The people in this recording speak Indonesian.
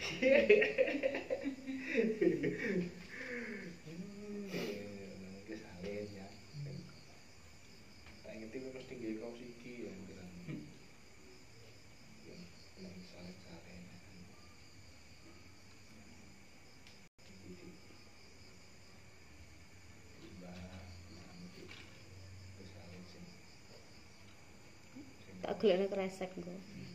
Kesalin ya. Tak ngerti kok mesti nggih kaos iki ya. Yang salin-salin. Tak golekne kresek engko.